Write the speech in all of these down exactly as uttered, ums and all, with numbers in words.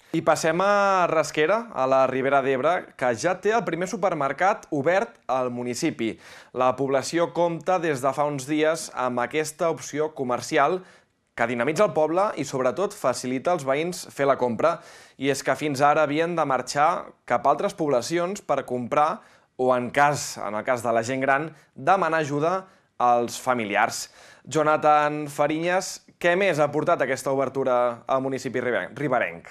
I passem a Rasquera, a la Ribera d'Ebre, que ja té el primer supermercat obert al municipi. La població compta des de fa uns dies amb aquesta opció comercial que dinamitza el poble i sobretot facilita als veïns fer la compra. I és que fins ara havien de marxar cap a altres poblacions per comprar o, en cas, en el cas de la gent gran, demanar ajuda als familiars. Jonathan Farinyes, què més ha portat aquesta obertura al municipi riberenc?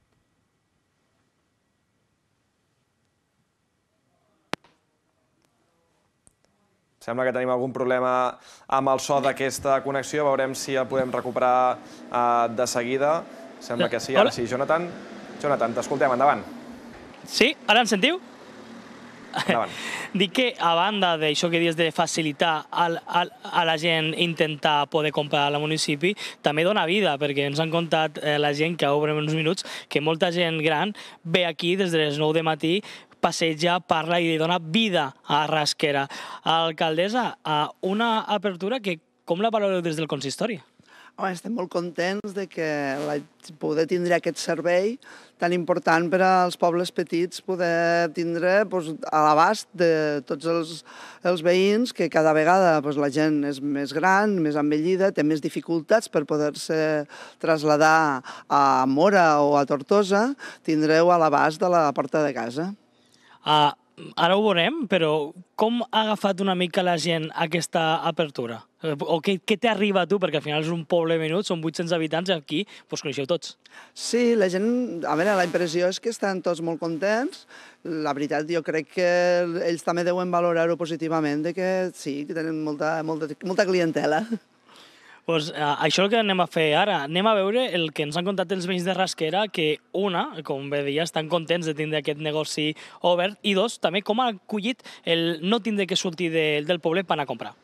Sembla que tenim algun problema amb el so d'aquesta connexió. Veurem si el podem recuperar de seguida. Sembla que sí, ara sí. Jonathan, Jonathan, t'escoltem, endavant. Sí, ara ens sentiu? Endavant. Dic que, a banda d'això que dius de facilitar a la gent intentar poder comprar al municipi, també dona vida, perquè ens han contat la gent que obre uns minuts que molta gent gran ve aquí des de les nou de matí, passeja, parla i li dona vida a Rasquera. Alcaldessa, una apertura que com la valoreu des del consistori? Estem molt contents de poder tindre aquest servei tan important per als pobles petits, poder tindre a l'abast de tots els veïns, que cada vegada la gent és més gran, més envellida, té més dificultats per poder-se traslladar a Móra o a Tortosa, tindreu a l'abast de la porta de casa. Ara ho veurem, però com ha agafat una mica la gent aquesta apertura? O què t'arriba a tu? Perquè al final és un poble menut, són vuit-cents habitants i aquí us coneixeu tots. Sí, la gent, a veure, la impressió és que estan tots molt contents. La veritat, jo crec que ells també deuen valorar-ho positivament, que sí, que tenen molta clientela. Doncs això és el que anem a fer ara. Anem a veure el que ens han contat els veïns de Rasquera, que una, com bé deia, estan contents de tindre aquest negoci obert, i dos, també com ha acollit el no tindre que sortir del poble per anar a comprar.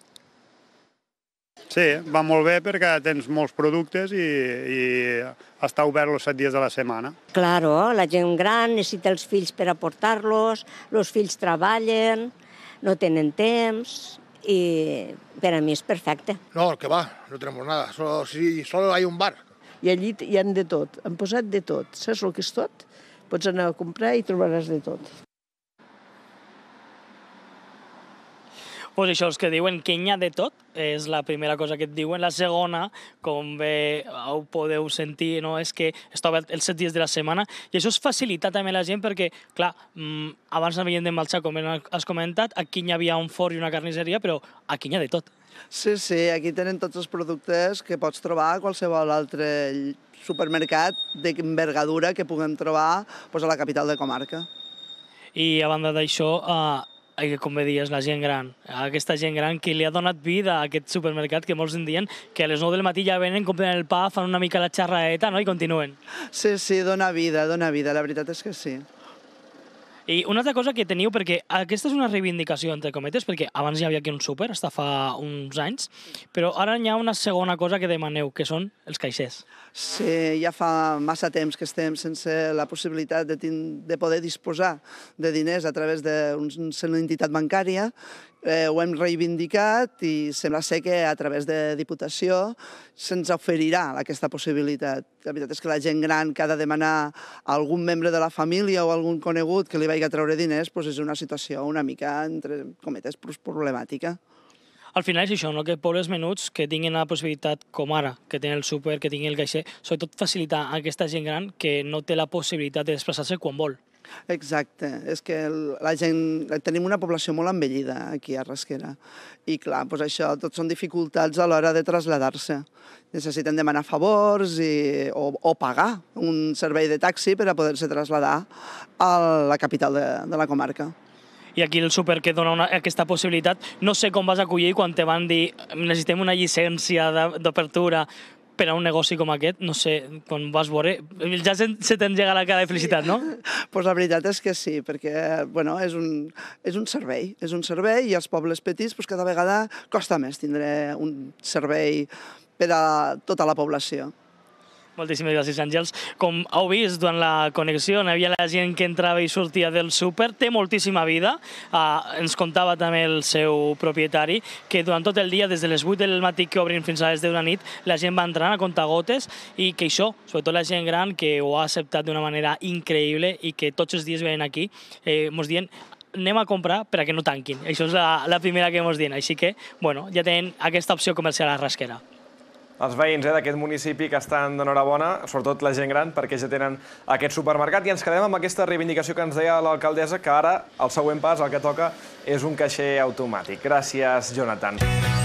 Sí, va molt bé perquè tens molts productes i està obert els set dies de la setmana. Claro, la gent gran necessita els fills per aportar-los, els fills treballen, no tenen temps i per a mi és perfecte. No, que va, no tenemos nada, solo hay un bar. I allí hi han de tot, han posat de tot. Saps el que és tot? Pots anar a comprar i trobaràs de tot. Doncs això, els que diuen que hi ha de tot, és la primera cosa que et diuen. La segona, com bé ho podeu sentir, és que està obert els set dies de la setmana i això es facilita també a la gent perquè, clar, abans havien de marxar, com has comentat, aquí hi havia un forn i una carnisseria, però aquí hi ha de tot. Sí, sí, aquí tenen tots els productes que pots trobar a qualsevol altre supermercat d'envergadura que puguem trobar a la capital de comarca. I a banda d'això, com bé dius, la gent gran, aquesta gent gran que li ha donat vida a aquest supermercat, que molts en diuen que a les nou del matí ja venen, compren el pa, fan una mica la xerradeta i continuen. Sí, sí, dona vida, dona vida, la veritat és que sí. I una altra cosa que teniu, perquè aquesta és una reivindicació, entre cometes, perquè abans hi havia aquí un súper, està fa uns anys, però ara hi ha una segona cosa que demaneu, que són els caixers. Sí, ja fa massa temps que estem sense la possibilitat de poder disposar de diners a través d'una entitat bancària. Ho hem reivindicat i sembla ser que a través de Diputació se'ns oferirà aquesta possibilitat. La veritat és que la gent gran que ha de demanar a algun membre de la família o algun conegut que li vagi a treure diners és una situació una mica, entre cometes, problemàtica. Al final és això, que pobles menuts que tinguin la possibilitat, com ara, que tenen el súper, que tinguin el caixer, sobretot facilitar a aquesta gent gran que no té la possibilitat de desplaçar-se quan vol. Exacte, és que la gent, tenim una població molt envellida aquí a Rasquera i clar, doncs això, tot són dificultats a l'hora de traslladar-se. Necessiten demanar favors o pagar un servei de taxi per a poder-se traslladar a la capital de la comarca. I aquí el súper que dona aquesta possibilitat, no sé com vas acollir quan te van dir necessitem una llicència d'apertura per a un negoci com aquest, no sé, quan vas veure, ja se t'engega la cara de felicitat, no? Doncs la veritat és que sí, perquè és un servei, és un servei i als pobles petits cada vegada costa més tindre un servei per a tota la població. Moltíssimes gràcies, Àngels. Com heu vist durant la connexió, hi havia la gent que entrava i sortia del súper, té moltíssima vida. Uh, ens contava també el seu propietari que durant tot el dia, des de les vuit del matí que obrin fins a les deu de la nit, la gent va entrant a comptagotes i que això, sobretot la gent gran, que ho ha acceptat d'una manera increïble i que tots els dies venen aquí, eh, mos dient anem a comprar per a que no tanquin. Això és la, la primera que mos diuen. Així que, bueno, ja tenen aquesta opció comercial a la Rasquera. Els veïns eh, d'aquest municipi que estan d'enhorabona, sobretot la gent gran, perquè ja tenen aquest supermercat. I ens quedem amb aquesta reivindicació que ens deia l'alcaldessa, que ara el següent pas, el que toca, és un caixer automàtic. Gràcies, Jonathan.